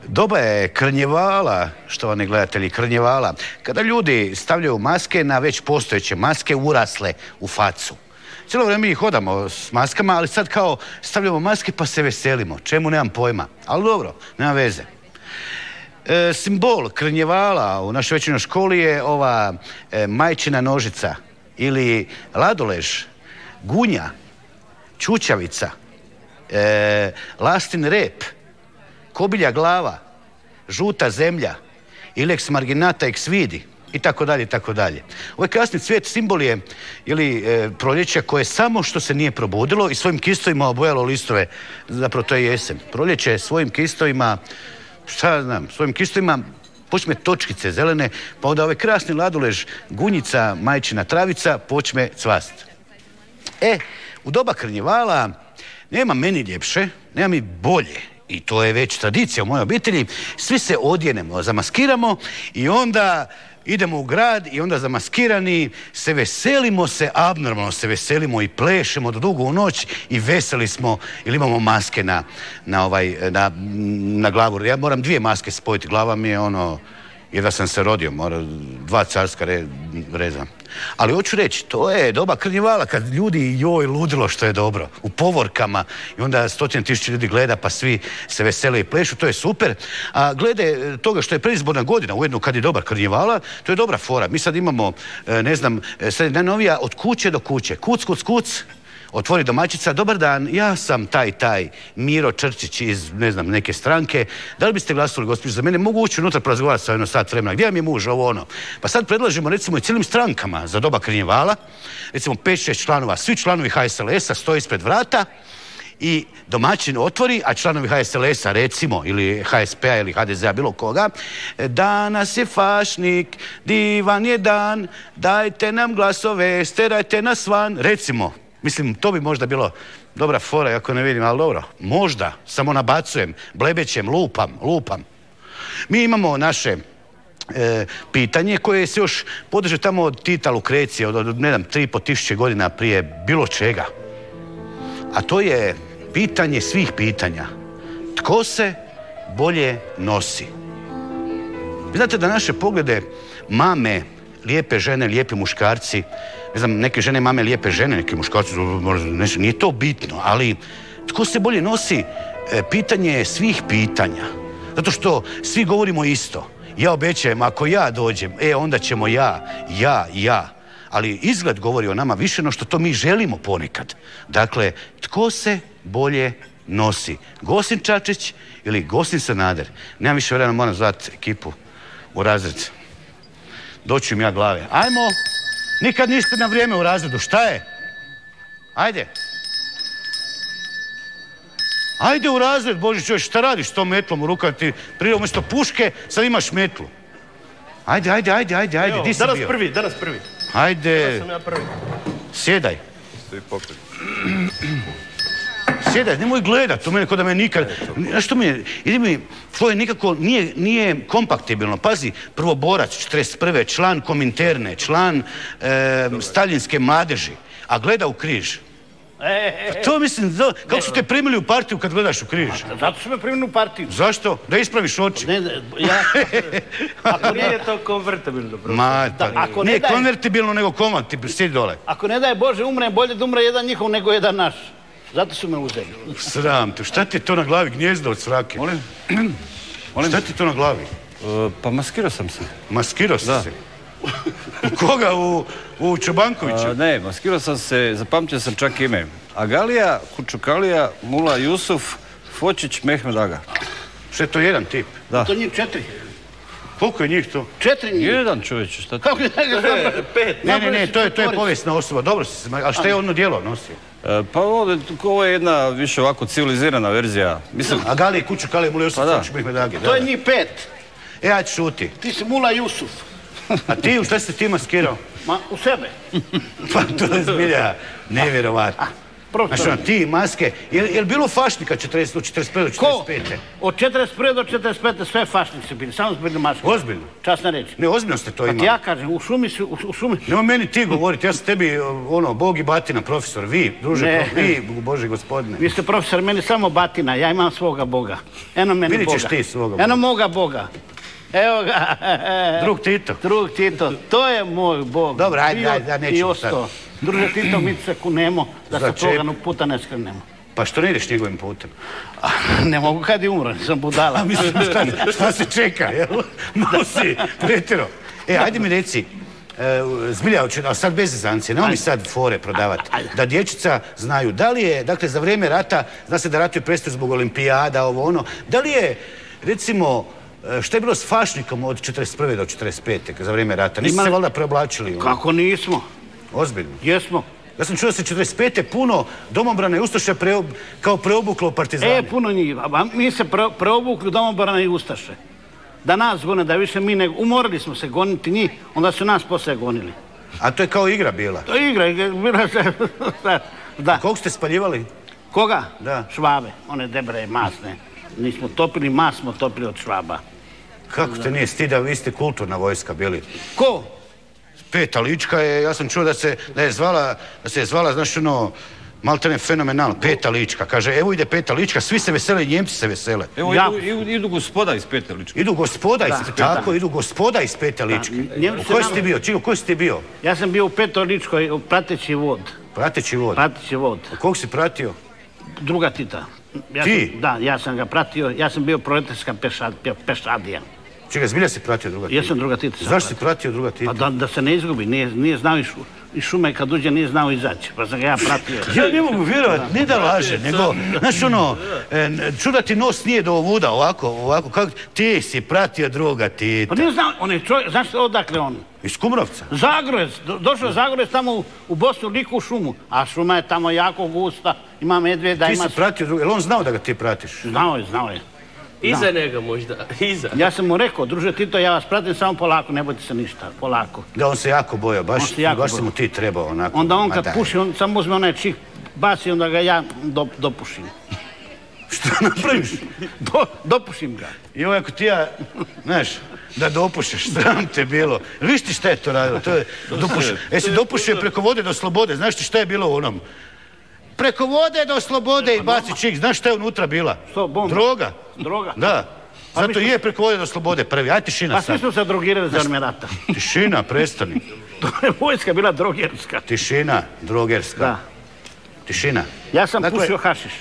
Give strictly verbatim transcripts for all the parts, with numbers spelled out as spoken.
Doba je krnjevala, štovani gledatelji, krnjevala. Kada ljudi stavljaju maske na već postojeće maske urasle u facu. Cijelo vrijeme mi hodamo s maskama, ali sad kao stavljamo maske pa se veselimo. Čemu, nemam pojma. Ali dobro, nema veze. E, simbol krnjevala u našoj večernjoj školi je ova e, majčina nožica ili ladolež, gunja, čučavica, e, lastin rep, kobilja glava, žuta zemlja, ilex marginata ex vidi i tako dalje i tako dalje. Ovaj kasni cvijet simbol je ili e, proljeća koje samo što se nije probudilo i svojim kistovima obojalo listove, zapravo to je jesen. Proljeće svojim kistovima, šta znam, svojim kistovima počme točkice zelene, pa onda ovaj krasni ladolež, gunjica, majčina travica počme cvast. E, u doba krnjevala nema meni ljepše, nema mi bolje. I to je već tradicija u mojoj obitelji. Svi se odjenemo, zamaskiramo i onda idemo u grad i onda zamaskirani se veselimo se, abnormalno se veselimo i plešemo do dugo u noć i veseli smo ili imamo maske na, na, ovaj, na, na glavu. Ja moram dvije maske spojiti, glava mi je ono, jedva sam se rodio, mora dva carska re, reza. Ali hoću reći, to je doba krnjevala kad ljudi joj ludilo što je dobro. U povorkama i onda stotine tisuća ljudi gleda pa svi se vesele i plešu, to je super. A glede toga što je predizborna godina, ujedno kad je doba krnjevala, to je dobra fora. Mi sad imamo, ne znam, sad je najnovija od kuće do kuće. Kuc, kuc, kuc. Otvori domaćica, dobar dan, ja sam taj, taj, Miro Črčić iz, ne znam, neke stranke. Da li biste glasovali, gospođo, za mene? Mogu ući unutra porazgovarati sa jedno sat vremena. Gdje vam je muž, ovo ono? Pa sad predlažemo, recimo, i cijelim strankama za doba krnjevala, recimo pet šest članova, svi članovi H S L S-a stoje ispred vrata i domaćin otvori, a članovi H S L S-a, recimo, ili H S P-a ili H D Z-a, bilo koga, danas je fašnik, divan je dan, dajte nam glasove, sterajte nas van, recimo. Mislim, to bi možda bilo dobra fora, ako ne vidim, ali dobro. Možda, samo nabacujem, blebećem, lupam, lupam. Mi imamo naše e, pitanje koje se još podiže tamo od Tita Lukrecije, od, od ne znam, tri i po tisuće godina prije bilo čega. A to je pitanje svih pitanja. Tko se bolje nosi? Vi znate da naše poglede mame, lijepe žene, lijepi muškarci, ne znam, neke žene mame lijepe žene, neki muškarci, nije to bitno, ali tko se bolje nosi, pitanje je svih pitanja. Zato što svi govorimo isto. Ja obećajem, ako ja dođem, e, onda ćemo ja, ja, ja. Ali izgled govori o nama više no što to mi želimo ponekad. Dakle, tko se bolje nosi? Gosin Čačić ili Gosin Sanader? Nemam više vremena, moram zvati ekipu u razred. Doću im ja glave. Ajmo! Nikad niste na vrijeme u razredu. Šta je? Ajde. Ajde u razred, Boži čovječ, šta radiš s tom metlom u rukama? Ti prije umjesto puške, sad imaš metlu. Ajde, ajde, ajde, ajde, ajde. Di si bio? Danas prvi, danas prvi. Ajde. Danas sam ja prvi. Sjedaj. Stoji pokret. Sjedaj, nemoj gledat u mene kod da me nikad... Znaš što mi je, idi mi, tvoje nikako nije, nije kompaktibilno. Pazi, prvoborac, četrdeset prve, član Kominterne, član e, staljinske mladeži, a gleda u križ. Pa to mislim, do, kako su te primili u partiju kad gledaš u križ? Zato su me primili u partiju. Zašto? Da ispraviš oči. Ne, ne, ja... Ako nije to konvertibilno, bro. Ma, Da, pa, ako ne nije daje- konvertibilno, nego konvertibilno, sjedi dole. Ako ne daje Bože umre, bolje da umre jedan njihov nego jedan naš. Zato su me uzeli. Sram te, šta ti je to na glavi, gnjezdo od svrake? Molim? Šta ti je to na glavi? E, pa maskirao sam se. Maskirao si Da. se? U koga? U, u Čobankovića? A, ne, maskirao sam se, zapamtio sam čak ime. Agalija, Kučukalija, Mula Jusuf, Fočić, Mehmed Aga. Što je to jedan tip? Da. To njih četiri. Koliko je njih to? Četiri njih. Jedan čovječe, šta ti? Kako je njega pet? Ne, ne, ne, to je, to je povijesna osoba, dobro si se, a šta je ono djelo nosio? E, pa ovdje, ovo je jedna više ovako civilizirana verzija. Mislim, A Gali, Kuću, Kali, Muli, Josip, Pa da. Fočić, Mehmed Age. To je njih pet. E, ajde šuti. Ti si Mula Jusuf. A ti, u šta si ti maskirao? Ma, u sebe. Pa to je zbilja nevjerovatno. Znači, ono, ti maske, je li bilo fašnika od četrdeset prve do četrdeset pete? Ko? Od četrdeset prve do četrdeset pete sve fašnici bili, samo su bili maske. Ozbiljno? Časna reč. Ne, ozbiljno ste to imali. Pa ti ja kažem, u šumi su, u šumi... Nemo meni ti govoriti, ja sam tebi, ono, Bog i batina, profesor, vi, druže, vi, Bože gospodine. Vi ste profesor, meni samo batina, ja imam svoga Boga. Eno meni Boga. Vidit ćeš ti svoga Boga. Eno moga Boga. Evo ga. Drug Tito. Drug Tito, to je moj Bog. Dobro, ajde, ajde, ja nećemo sad. Druže Tito, mi se kunemo da se toga puta ne skrenemo. Pa što ne ideš njegovim putem? Ne mogu kad je umro, nisam budala. Mislim, šta se čeka, jel? Malo si pretjero. E, ajde mi reci, zbilja, a sad bez zezancije, nemoj mi sad fore prodavati, da dječica znaju, da li je, dakle, za vrijeme rata, zna se da ratuju prestaju zbog olimpijada, ovo ono, da li je, recimo, što je bilo s fašnikom od četrdeset prve do četrdeset pete za vrijeme rata? Niste se valjda preoblačili? Kako nismo? Ozbiljno? Jesmo. Ja sam čuo da se četrdeset pete puno domobrana i ustaše kao preobuklo u partizani. E, puno njih. Mi se preobukli domobrana i ustaše. Da nas gone, da više mi ne... Umorili smo se goniti njih, onda su nas poslije gonili. A to je kao igra bila? To je igra, bila se... Da. Koliko ste spaljivali? Koga? Da. Švabe, one debre, masne. Nismo topili, mas smo topili od Švaba. Kako te nije stida, vi ste kulturna vojska bili. Ko? Peta lička je, ja sam čuo da se je zvala, da se je zvala, znaš ono, maltene fenomenalno, Peta lička. Kaže, evo ide Peta lička, svi se vesele, Njemci se vesele. Evo, idu gospoda iz Pete ličke. Idu gospoda iz, tako, idu gospoda iz Pete ličke. U kojoj si ti bio? Čiko, u kojoj si ti bio? Ja sam bio u Petoj ličkoj, prateći vod. Prateći vod? Prateći vod. Kog si pratio? Druga Tita. Ti? Da, ja sam ga pratio, ja sam bio proletarska pešadija. Čekaj, zbilja si pratio Druga Tita? Jesam Druga Tita. Zašto si pratio Druga Tita? Pa da se ne izgubi, nije znao iz šume kad uđe, nije znao izaći, pa sam ga ja pratio. Ja ne mogu vjerovati, ne da laže, nego, znaš ono, čuda ti nos nije do ovuda, ovako, ovako, kako ti si pratio Druga Tita. Pa nije znao, on je čovjek, znaš odakle on? Iz Kumrovca? Zagorec, došao je Zagorec tamo u Bosnu, liku u šumu, a šuma je tamo jako gusta, ima medvjeda, ima... Ti si pratio Druga, je li on znao da ga ti pratiš? Znao je, znao je. Iza njega možda, iza. Ja sam mu rekao, druže Tito, ja vas pratim samo polako, ne bojte se ništa, polako. Da, on se jako bojao, baš si mu ti trebao onako. Onda on kad puši, on samo uzme onaj čik, baci, onda ga ja dopušim. Što napraviš? Dopušim ga. I ovo ako ti ja, znaš, da dopušeš, sram te bilo. Viš ti šta je to radilo? Jesi dopušio preko vode do slobode, znaš ti šta je bilo u onom? Preko vode do slobode i baci čik. Znaš šta je unutra bila? Što, bomba? Droga. Droga? Da. Zato je preko vode do slobode prvi. Aj, tišina sad. Pa svi smo se drogirali za vreme rata. Tišina, prestani. To je vojska bila drogerska. Tišina, drogerska. Da. Tišina. Ja sam pušio hašiš.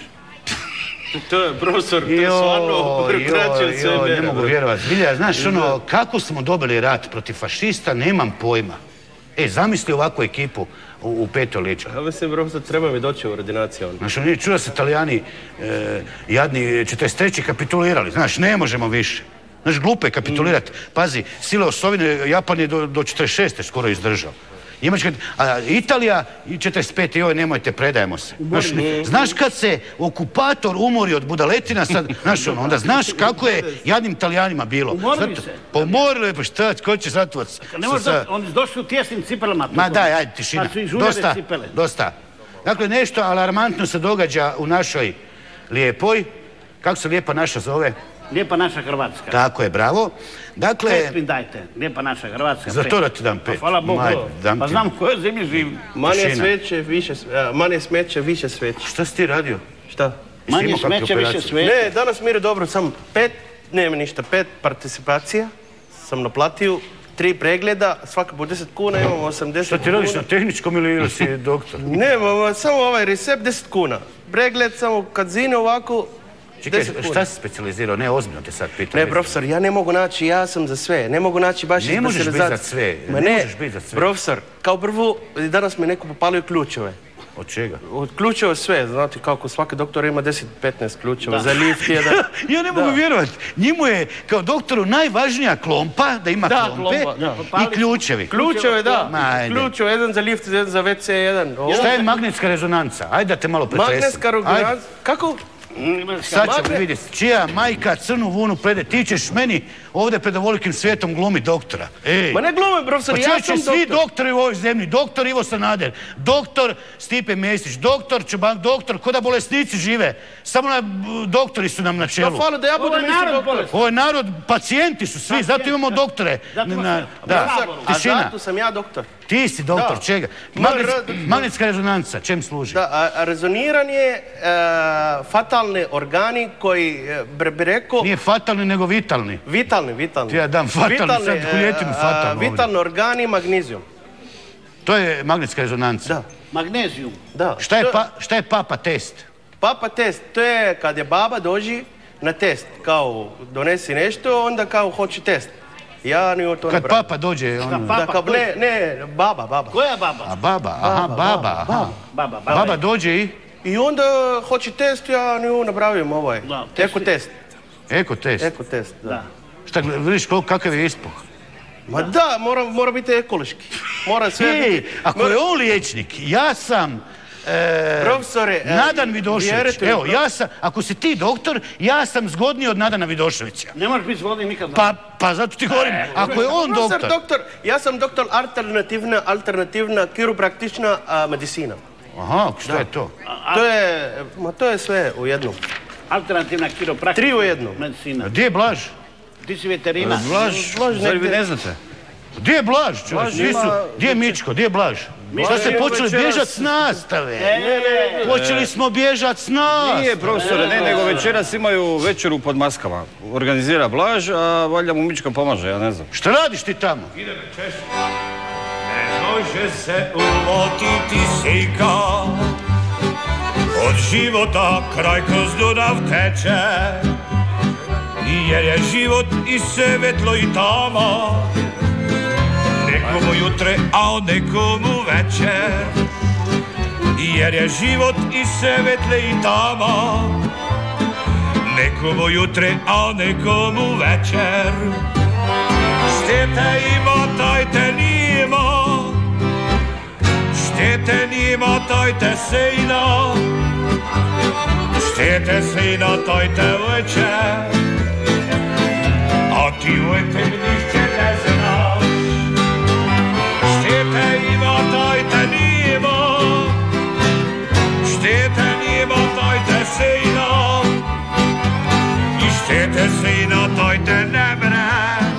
To je, profesor, to je stvarno kraće od sve mjera. Ne mogu vjerovati. Zbilja, znaš ono, kako smo dobili rat protiv fašista, nemam pojma. E, zamisli ovakvu ekipu u Petoj ličkoj. Ja mislim, profesor, treba mi doći u ordinaciju. Znaš, oni čuo da se Italijani jadni četrdeset treće kapitulirali. Znaš, ne možemo više. Znaš, glupo je kapitulirati. Pazi, sile osovine, Japan je do četrdeset šeste skoro izdržao. Njemačka, a Italija i četrdeset pete joj, nemojte, predajemo se. Znaš kad se okupator umori od budaletina, znaš ono, onda znaš kako je jadnim Italijanima bilo. Umorili se. Pa umorili je, pa šta, ko će zatvovac? Ne možda, oni su došli u tjesnim cipelama. Ma daj, ajde, tišina. Dosta, dosta. Dakle, nešto alarmantno se događa u našoj Lijepoj. Kako se Lijepa naša zove? Lijepa naša Hrvatska. Tako je, bravo. Dakle... Pet mi dajte, Lijepa naša Hrvatska. Za to da ti dam pet. Hvala Bogu. Pa znam u kojoj zemlji živim. Manje smeće, više smeće. Manje smeće, više sveće. Šta si ti radio? Šta? Manje smeće, više sveće. Ne, danas mi je dobro, sam pet, nema ništa, pet participacija sam naplatio, tri pregleda, svaka po deset kuna, imamo osamdeset kuna. Šta ti radiš na tehničkom ili si doktor? Ne, samo ovaj recept deset kuna. Pregled samo kad zine ovako, čekaj, šta si specializirao? Ne, ozbiljno te sad pitam. Ne, profesor, ja ne mogu naći, ja sam za sve. Ne mogu naći baš ne možeš biti za sve. Ne možeš biti za sve. Profesor, kao prvo, danas mi neko popalio ključeve. Od čega? Od ključeva sve, znate kako svaki doktor ima deset petnaest ključeva za lift jedan. Ja ne mogu vjerovati. Njemu je kao doktoru najvažnija klompa, da ima klompe i ključevi. Ključeve, da. Ključeve, jedan za lift, jedan za ve ce, jedan. Šta je magnetska rezonanca? Ajde da te malo pretresim. Magnetska rezonanca? Kako? Sad ćemo vidjeti. Čija majka crnu vunu prede, ti ćeš meni ovdje pred ovolikim svijetom glumi doktora. Ej. Ma ne glumi, profesor, pa ja čovječe, sam doktor. svi doktori u ovoj zemlji, doktor Ivo Sanader, doktor Stipe Mesić, doktor Čobank, doktor, ko da bolesnici žive. Samo na, doktori su nam na čelu. Da, hvala da ja budem isti doktor. Ovo je narod, pacijenti su svi, zato imamo doktore. Na, da, a tišina. zato sam ja doktor. Ti si doktor, Da. čega? Ma, Magnetska, ra- magnetska rezonanca, čem služi? Da, a, a rezoniranje e, fatalni organi koji, e, bre- bi rekao, Nije fatalni, nego vitalni. vitalni, vitalni. Ja dam fatalni, Vitalni, sad huljetinu e, a, fatalnu ovdje. Vitalni organi, magnezijum. To je magnetska rezonanca. Da, Magnezijum. da. Šta je, To- pa, šta je papa test? Papa test, to je kad je baba dođi na test, kao donesi nešto, onda kao hoće test. Ja ni o to ne Kad pravim. papa dođe, on... Papa, Da, kao, koji? ne, ne, baba, baba. Koja baba? A baba, aha, baba, aha. Baba, baba. Baba dođe i... I onda hoće test, ja ni napravim ovaj. Da, Eko test. Eko test. Eko test, da. Da. Šta, gled- vidiš koliko, kakav je ispuh? Ma da, mora, mora biti ekološki. Mora sve Ej, biti... ako mora- je on liječnik, ja sam... e, Profesore, e, Nadan Vidošević. vjerujte mi, Evo, prof- ja sam, ako si ti doktor, ja sam zgodniji od Nadana Vidoševića. Ne možeš biti zgodni nikad. Pa, pa zato ti govorim, ako je on Profesor, doktor... doktor, ja sam doktor alternativna, alternativna kiropraktična a, medicina. Aha, šta je to? To je, ma to je sve u jednom. Alternativna kiropraktika. Tri u jednom. Medicina. Gdje je Blaž? Ti si veterina. Blaž, Blaž zar vi negdje- ne znate? Gdje je Blaž, čovječ? Blaž Gdje su- ima- Gdje je Mičko? Gdje je Blaž? Šta ste je počeli večeras- bježat s nastave? E, Počeli smo bježat s nastave. Nije, profesore, ne, nego večeras imaju večeru pod maskama. Organizira Blaž, a valjda mu Mička pomaže, ja ne znam. Šta radiš ti tamo? Ne može se ulotiti sika, od života kraj kroz Dunav teče, jer je život i svetlo i tamo, nekomu jutre, a nekomu večer, jer je život i svetle i tamo, nekomu jutre, a nekomu večer. Štete ima, tajte nima, štete nima, tajte sejna, štete sejna, tajte večer, a ti ujte nišće ne znaš. Štete ima, tajte nima, štete nima, tajte sejna, i štete sejna, tajte ne bre.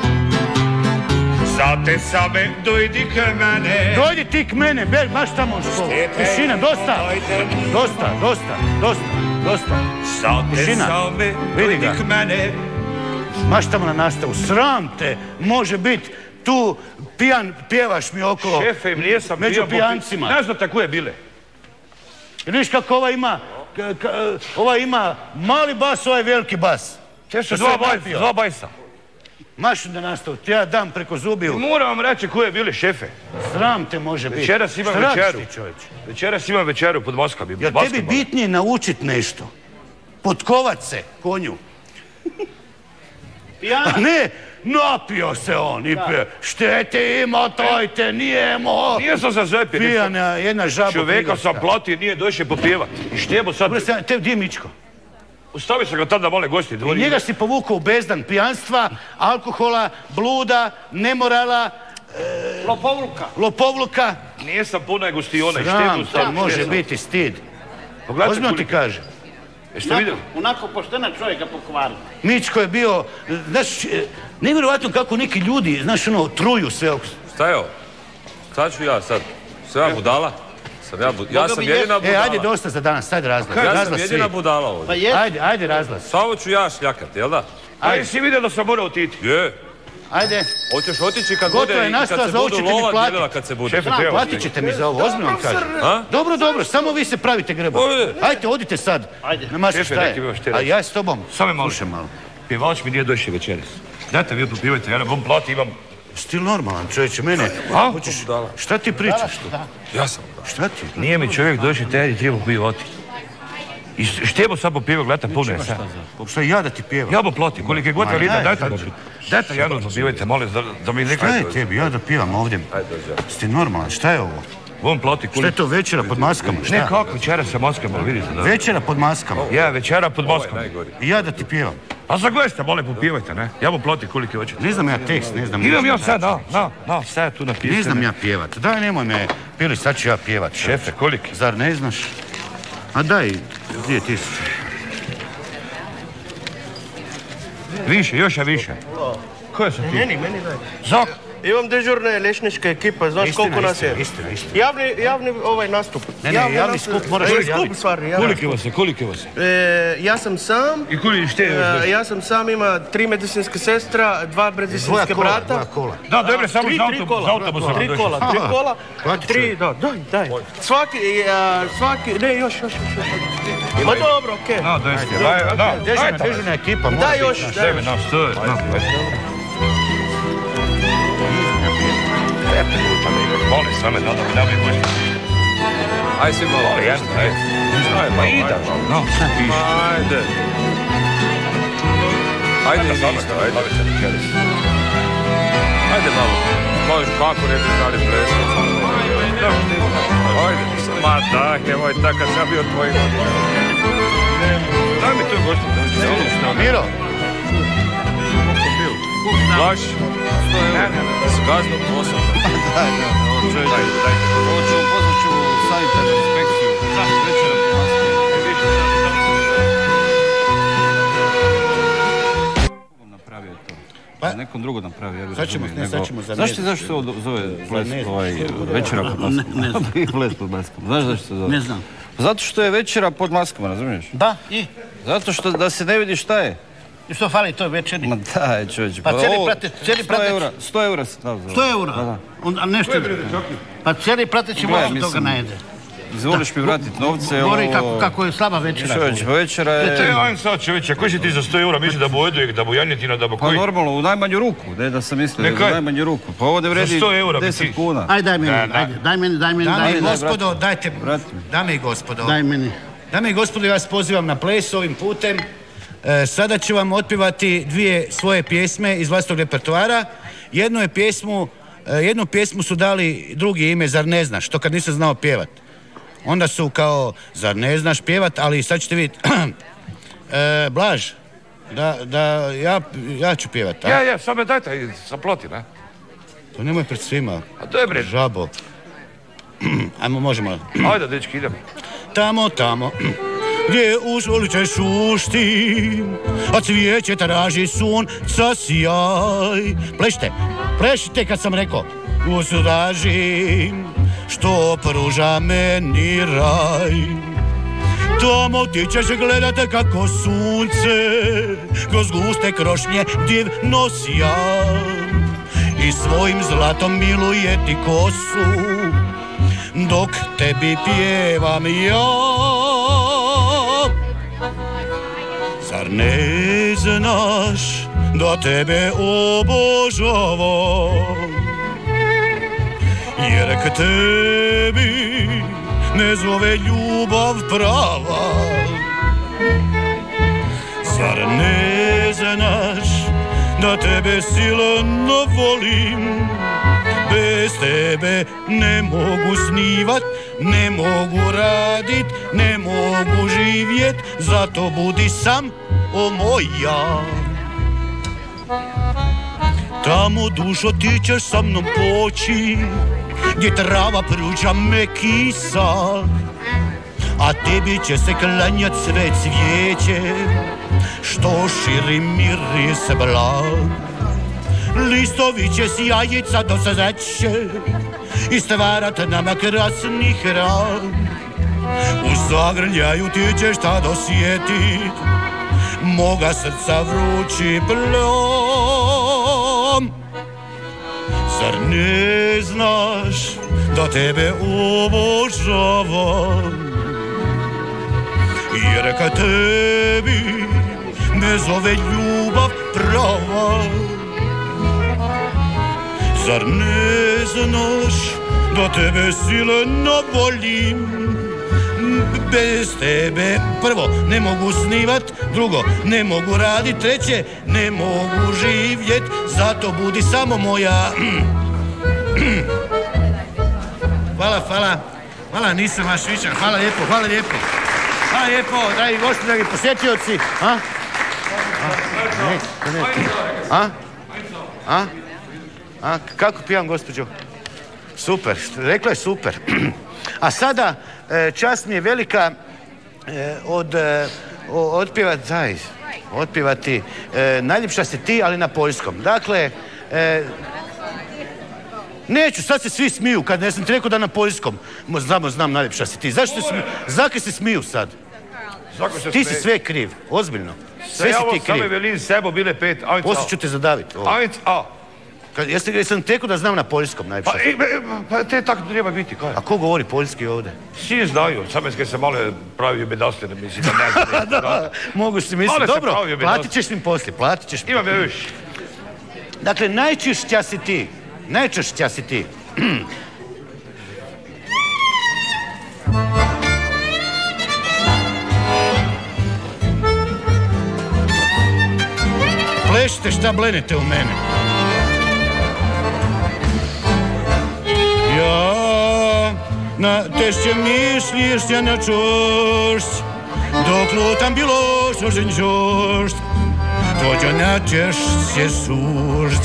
Zate same dojdi k mene. Dojdi ti k mene, bel, baš tamo u školu. Tišina, dosta. Dosta, dosta, dosta, dosta. Zate Tišina, same vidi dojdi ga. k mene. Maš tamo na nastavu, sram te, može biti tu pijan, pjevaš mi okolo. Šefe, nijesam Među bio po pi- pijancima. Ne znate koje bile. Vidiš kako ova ima, k- k- ova ima mali bas, ovaj veliki bas. Češe, Što dva se bajsa, napio. dva bajsa. Maš na nastavu, ti ja dam preko zubiju. Moram vam reći koje bile, šefe. Sram te može biti. Večeras imam Šta radiš večeru. ti, čovječe? Večeras imam večeru pod Moskvom. Jel tebi bitnije naučit nešto? Potkovat se konju. pijana. A ne, napio se on i pije. Štete ima, tajte, nijemo. Nije sam se zapio. Pijana, jedna žaba. Čoveka sam prigorska. platio, nije došao popjevat. I štebo sad... Dobro, sam- te gdje je Mičko? Ostavio sam ga tada male gosti. I dvori. njega si povukao u bezdan pijanstva, alkohola, bluda, nemorala, Lopovluka. lopovluka. Nijesam puno gostiona i Sram štebo te sam... može štebo. biti stid. Pogledajte Ozbiljno ti koliko- kažem. Jeste vidjeli? Onako poštena čovjeka pokvarila. Mičko je bio, znaš, e, nevjerojatno kako neki ljudi, znaš, ono, truju sve oko. Šta je ovo? Šta ću ja sad? Sam ja budala? Sam ja, bu... ja sam jedina E, budala. ajde dosta za danas, ajde razlaz. Ja sam Razlaz jedina svi. budala Pa ovdje. je. Ajde, ajde razlaz. Samo ću ja šljakat, jel da? A jesi vidio da sam morao otići? Je. Ajde, Hoćeš otići kad Gotovo bude je i kad nastava, se za ovo budu ćete mi lova platit. dijelila kad se bude. Šefe, treba. platit ćete mi za ovo, ozbiljno vam kažem. A? Dobro, dobro, samo vi se pravite greba. Ode. Ajde, odite sad. Ajde. Na maši Šefe, šta neki je? imaš te A reći. ja s tobom. Samo malo. Slušaj malo. Pjevač mi nije došao večeras. Dajte vi popivajte, ja ne bom plati, imam... Stil normalan, čovječe, mene. A? Hoćeš, šta ti pričaš tu? Ja sam budala. Šta ti? Nije mi čovjek došao, te je treba popivati. I štebo sad popivao, gleda puno je sad. Šta ja da ti pjevam? Ja bom plati, koliko je god Ma, valida, daj, dajte dođi. dajte jedno popivajte, molim, da, da mi Šta je nekaj... tebi? Ja da pjevam ovdje. Ste normalan, šta je ovo? Bom plati, Šta je koliko... to večera pod maskama? Ne, Šta? kako, večera sa maskama, vidite da... Večera pod maskama. Ja, večera pod Ovo je Moskvom. najgori. I ja da ti pjevam. A zagledajte, molim, popivajte, ne? Ja mu plati koliki hoćete. Ne znam ja tekst, ne znam... Imam ja sad, na, na, na, sad tu napisano. Ne znam ja pjevat. Daj, nemoj me, Pili, sad ću ja pjevat. Šefe, koliki? Zar ne znaš? A daj, dvije tisuće. Više, još je više. Koje su ti? Meni, meni daj. Zak? Imam dežurna lešnička ekipa, znaš koliko nas je? Istina, istina. Javni, javni ovaj nastup. Ne, ne, javni skup moraš javiti. javiti. Skup, stvari, javni. Koliki vas je, koliki vas je? E, ja sam sam. I koliki šte je još? E, ja sam sam, ima tri medicinske sestra, dva medicinske brata. Dvoja kola. Da, dobro, samo Tri, za tri autobus, kola. za autobusom. Tri kola, tri kola. Plati Tri, čovjek. da, daj, daj. Svaki, a, svaki, ne, još, još, još. još. Ma dobro, okej. Da, dajte, daj, da, Dežurna, dajte. dežurna ekipa, mora Daj biti, još, znaš. daj. Sebe, na, stoje, na, molim, sve me, da, da mi da mi gosti. Aj svi malo. Molim, jasno, ajde. Pa ida, no, šta piše? Ajde. Ajde i vi isto, ajde. Ajde malo. Možeš kako ne bi znali plesati. Ajde. Ma daj, nemoj tako, kad sam bio tvoj godina. Daj mi to gosti, da mi Miro, Laš. S kaznom posao. daj, daj. Daj, daj. Hoću, pozvat ću sanitarnu inspekciju. Večera po Moskvi. Napravio to. Pa- Nekom drugo napravio, ja bih Sad ćemo, razumio, ne, sad nego- ćemo za Znaš ti ne- zašto se ovo zove ples, ne znam. ovaj, večera pod maskom? Ne, ne znam. I ples pod maskom. Znaš zašto se zove? Ne znam. Zato što je večera pod maskama, razumiješ? Da, i? Zato što da se ne vidi šta je. I što fali toj večeri? Ma daj čovječe. Pa cijeli ovo- prateć, cijeli sto prateć. eura, sto eura se dao za sto ovo. eura? Da, da. On, a nešto... Pa cijeli prateći Gledaj, malo toga mislim, najede. Izvoliš mi vratiti novce, Govori ovo... kako, kako je slaba večera. Čovječe, pa večera je... E, ajme sad čovječe, koji si ti za sto eura misli da bu odujek, da bu janjetina, da bu Pa koji? normalno, u najmanju ruku, ne da sam mislio, Ne, u kaj? najmanju ruku. Pa ovo ne vredi sto eura bi deset ti- kuna. Ajde, daj meni, Da, da. ajde, daj meni, daj meni, daj Dame i meni, daj, gospodo, dajte, Vrati mi. dame i gospodo, daj meni. dame i gospodo, ja vas pozivam na ples ovim putem. E, sada ću vam otpivati dvije svoje pjesme iz vlastnog repertoara. Jednu je pjesmu, e, jednu pjesmu su dali drugi ime, Zar ne znaš, to kad nisam znao pjevat. Onda su kao, zar ne znaš pjevat, ali sad ćete vidjeti, e, Blaž, da, da, ja, ja ću pjevat, a? Ja, ja, sad me dajte, zaplati, ne? To nemoj pred svima, A to je bre, žabo. Ajmo, možemo. ajde, dečki, idemo. Tamo, tamo, gdje ulice šušti, a cvijeće traži sunca sjaj. Plešite, plešite kad sam rekao. Uzraži, što pruža meni raj. Tamo ti ćeš gledati kako sunce kroz guste krošnje divno sja i svojim zlatom miluje ti kosu dok tebi pjevam ja. Zar ne znaš da tebe obožavam, jer k tebi me zove ljubav prava. Zar ne znaš da tebe silno volim, bez tebe ne mogu snivat, ne mogu radit, ne mogu živjet, zato budi sam, o moja. Tamo dušo ti ćeš sa mnom poći, gdje trava pruža me kisa, a tebi će se klanjat sve cvijeće, što širi miris blag. Listovi će sjajica do sreće i stvarat nama krasni hran. U zagrljaju ti ćeš tad osjetit moga srca vrući plom. Zar ne znaš da tebe obožavam, jer ka tebi me zove ljubav prava. Zar ne znaš da tebe silno volim, bez tebe prvo ne mogu snivat, drugo ne mogu radit, treće ne mogu živjet, zato budi samo moja. Hvala, hvala, hvala, nisam vaš vičan, hvala lijepo, hvala lijepo. Hvala lijepo, dragi gosti, dragi posjetioci. A? A? A? A? Kako pijam, gospođo? Super, rekla je super. A sada, čast mi je velika od... otpjevati, daj, otpjevati Najljepša si ti, ali na poljskom. Dakle, neću, sad se svi smiju, kad ne sam ti rekao da na poljskom. Znamo, znam, Najljepša si ti. Zašto se smiju? Zake se smiju sad? Ti si sve kriv, ozbiljno. Sve si ti kriv. Same velin sebo bile pet, ajnc a. Poslije ću te zadaviti. Ajnc a. Jesam tekao da znam na poljskom najljepša. Pa te tako treba biti, kaj? A ko govori poljski ovdje? Svi znaju, samo kaj se malo pravio bedastine, mislim da ne znam. Da, mogu si misliti. Dobro, platit ćeš im poslije, platit ćeš mi. Imam ja još. Dakle, najčešća si ti. Najčešća si ti. Plešite šta blenete u mene. Ja na tešće mišljiš ja na čušć, dok lutam bilo šožen žušt, tođo na češće sušć.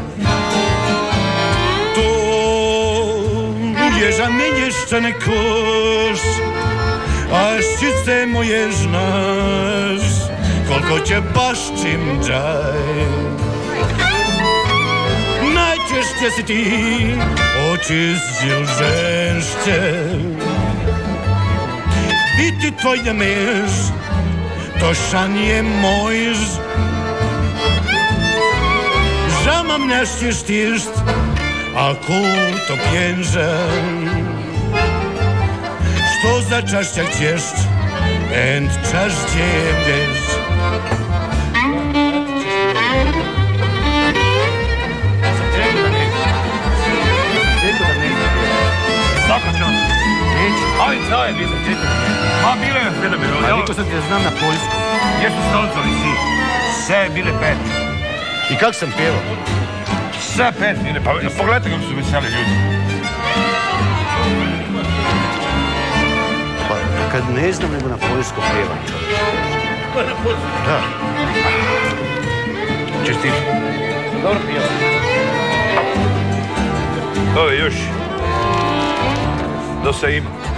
To je za menje šta ne koš, a ščice moje žnaš, koliko će baš čim džaj. Najčešće si ti očistil ženšće, biti tvoja mež, to šan je mojž. Žal mam nešćeš tišt, ako to pjenžem, što za čašćak ćešć, ent čašće veš. Svaka čast. Neću. Ajde, daj, bile. Ma, bile je sve da bilo. A rekao sam ti da znam na poljskom. Jesu stolcali si. Sve bile pet. I kako sam pjevao? Sve pet bile. Pa pogledajte kako su veseli ljudi. Pa kad ne znam nego na poljskom pjevam, čovječ. Na poljskom? Da. Čestit. Dobro pjeva. Ovo je još. Dosta ima.